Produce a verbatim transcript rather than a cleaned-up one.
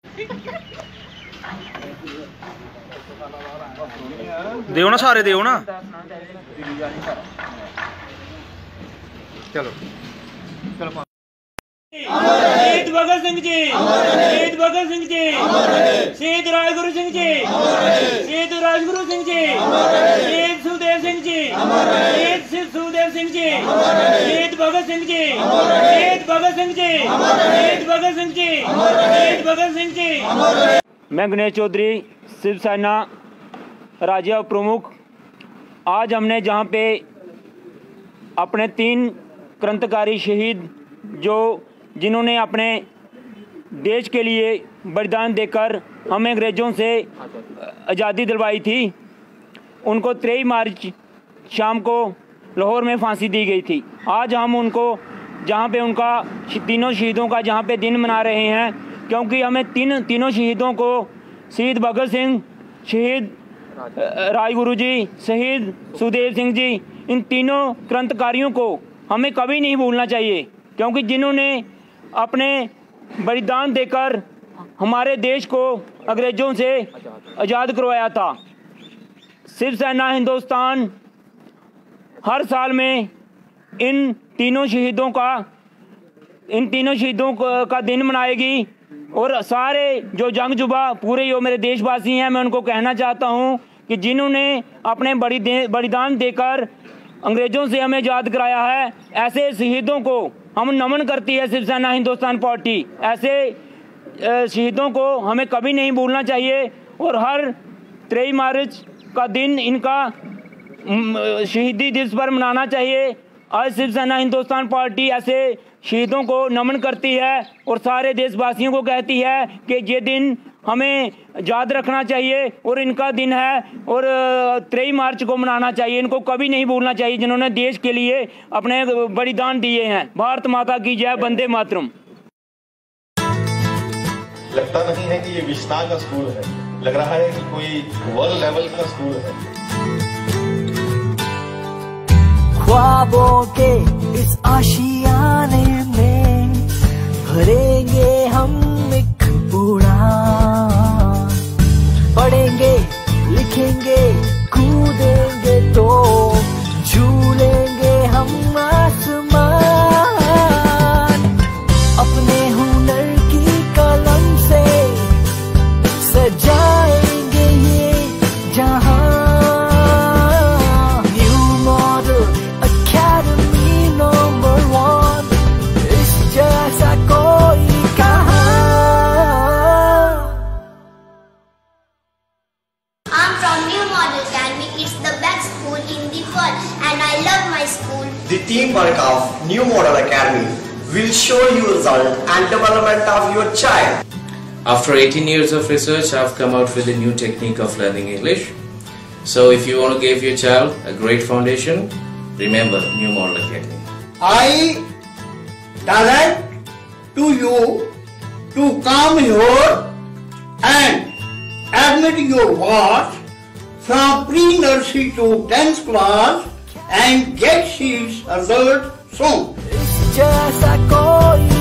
दियो ना सारे दियो ना। चलो चलो। शहीद भगत सिंह जी, शहीद भगत सिंह जी, शहीद राजगुरु सिंह जी, शहीद राजगुरु सिंह जी, शहीद सुखदेव सिंह जी, शहीद सुखदेव सिंह जी, शहीद भगत सिंह जी, शहीद भगत सिंह जी, शहीद भगत सिंह जी, शहीद भगत सिंह जी। मैं गणेश चौधरी, शिवसेना राज्य प्रमुख। आज हमने जहाँ पे अपने तीन क्रांतिकारी शहीद जो जिन्होंने अपने देश के लिए बलिदान देकर हमें अंग्रेज़ों से आज़ादी दिलवाई थी, उनको तेईस मार्च शाम को लाहौर में फांसी दी गई थी। आज हम उनको जहाँ पे उनका तीनों शहीदों का जहाँ पे दिन मना रहे हैं, क्योंकि हमें तीन तीनों शहीदों को, शहीद भगत सिंह, शहीद राजगुरु जी, शहीद सुखदेव सिंह जी, इन तीनों क्रांतिकारियों को हमें कभी नहीं भूलना चाहिए, क्योंकि जिन्होंने अपने बलिदान देकर हमारे देश को अंग्रेज़ों से आज़ाद करवाया था। शिवसेना हिंदुस्तान हर साल में इन तीनों शहीदों का इन तीनों शहीदों का दिन मनाएगी। और सारे जो जंगजुबा पूरे जो मेरे देशवासी हैं, मैं उनको कहना चाहता हूं कि जिन्होंने अपने बलिदान देकर अंग्रेज़ों से हमें आज़ाद कराया है, ऐसे शहीदों को हम नमन करती है शिवसेना हिंदुस्तान पार्टी। ऐसे शहीदों को हमें कभी नहीं भूलना चाहिए और हर तेईस मार्च का दिन इनका शहीदी दिवस पर मनाना चाहिए। आज शिवसेना हिंदुस्तान पार्टी ऐसे शहीदों को नमन करती है और सारे देशवासियों को कहती है कि ये दिन हमें याद रखना चाहिए और इनका दिन है और तेईस मार्च को मनाना चाहिए। इनको कभी नहीं भूलना चाहिए जिन्होंने देश के लिए अपने बलिदान दिए हैं। भारत माता की जय, वंदे मातरम। लगता नहीं है कि ये विश्वनाथ का स्कूल है, लग रहा है कि कोई वर्ल्ड लेवल का स्कूल है। ख्वाबों के इस आशियाने में भरेंगे हम एक उड़ान, पढ़ेंगे लिखेंगे कूदेंगे तो झूलेंगे हम आसमान। अपने हुनर की कलम से सजाएंगे ये जहां। The teamwork of New Model Academy will show you result and development of your child. After eighteen years of research, I've come out with a new technique of learning English. So if you want to give your child a great foundation, remember New Model Academy. I direct to you to come here and admit your wards from pre-nursery to tenth class and get seats result soon.